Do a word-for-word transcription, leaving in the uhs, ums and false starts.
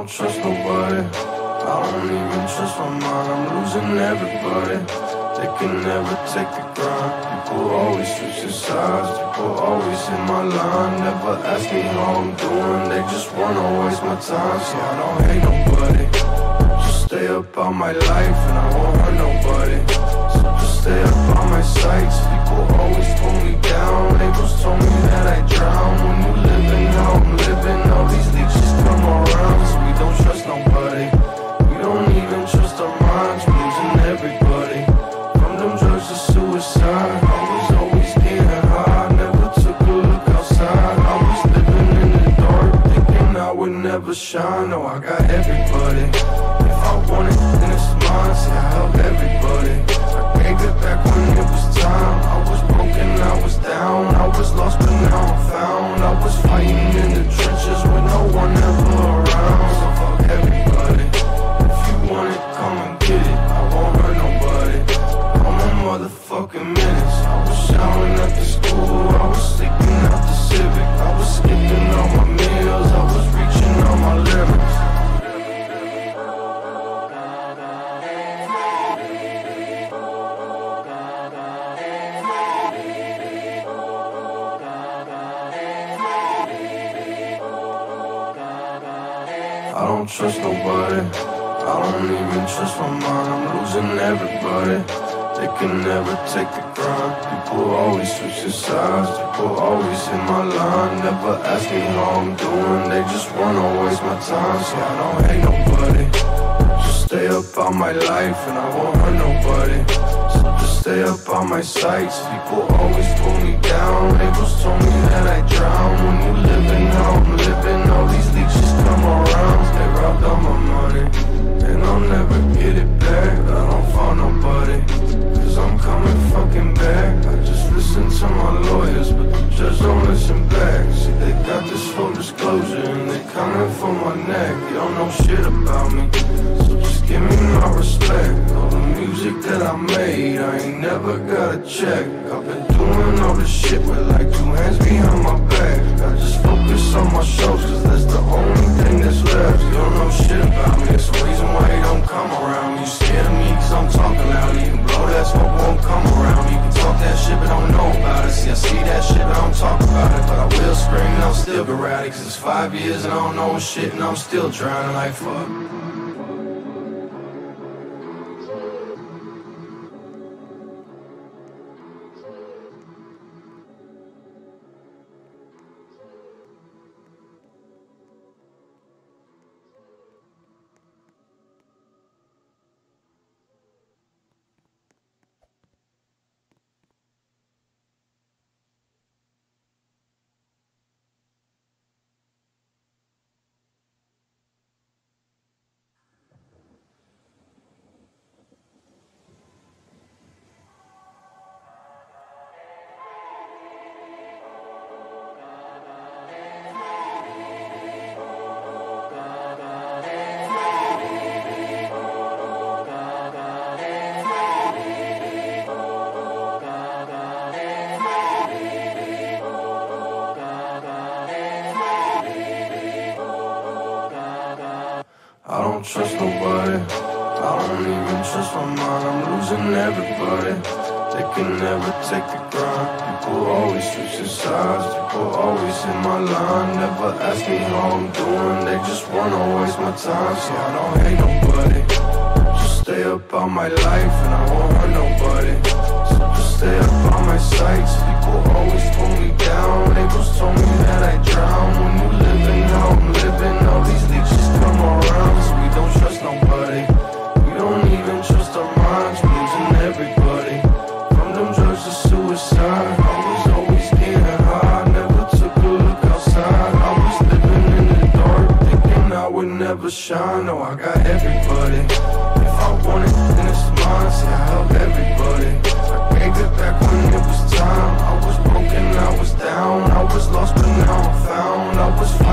don't trust nobody. I don't even trust my mind. I'm losing everybody. They can never take the grind. People always switching sides. People always in my line. Never ask me how I'm doing. They just wanna waste my time. See, I don't hate nobody. Just stay up on my life and I won't hurt nobody. So just stay up on my sights. People always pull me down. Labels told me that I drown. When you living how I'm living, all these leeches come around. So we don't trust nobody. We don't even trust our minds. We're losing everybody. From them drugs to suicide. I was always getting high. Never took a look outside. I was living in the dark, thinking I would never shine. No, I got everybody. If I want it, then it's mine. See, I help everybody. I gave it back when it was time. I was broken, I was down. I was lost, but now I'm found. I was fighting in the trenches with no one ever around. So fuck everybody. If you want it, come and get it. I won't hurt nobody. I'm a motherfucking menace. I was showering at the school. I was sleeping out the Civic. I was skipping all my meals. I was reaching all my limits. I don't trust nobody. I don't even trust my mind. I'm losing everybody. They can never take the grind. People always switching sides. People always in my line. Never ask me how I'm doing. They just wanna waste my time. See, I don't hate nobody. Just stay up on my life and I won't hurt nobody. So just stay up on my sights. People always pull me down. Labels told me that I drown. When you living how I'm living, all these leeches come around. They robbed all my money and I'll never get it back. I don't find nobody, cause I'm coming fucking back. I just listen to my lawyers, but the judge don't listen back. See, they got this full disclosure and they coming for my neck. You don't know shit about me, so just give me my respect. All the music that I made, I ain't never got a check. I've been doing all this shit with like two hands behind my back. I just focus on my shows, cause that's the only thing that's left. You don't know shit about me, it's the reason why you don't come around. You scared of me cause I'm talking loud. You can blow that smoke, won't come around. You can talk that shit but don't know about it. See, I see that shit but I don't talk about it. But I will scream and I'll still be rowdy, cause it's five years and I don't know shit and I'm still drowning like fuck. I don't trust nobody. I don't even trust my mind. I'm losing everybody. They can never take the grind. People always switching sides. People always in my line. Never ask me how I'm doing. They just wanna waste my time. See, I don't hate nobody. Just stay up on my life and I won't hurt nobody. So just stay up on my sights. People always pull me down. Labels told me that I drown. When you living how I'm living, all these leeches come around. So we don't trust nobody. We don't even trust our minds. We're losing everybody. From them drugs to suicide. I was always getting high. Never took a look outside. I was living in the dark, thinking I would never shine. No, I got everybody. If I want it, then it's mine. See, I help everybody. I gave it back when it was time. I was broken, I was down. I was lost, but now I'm found. I was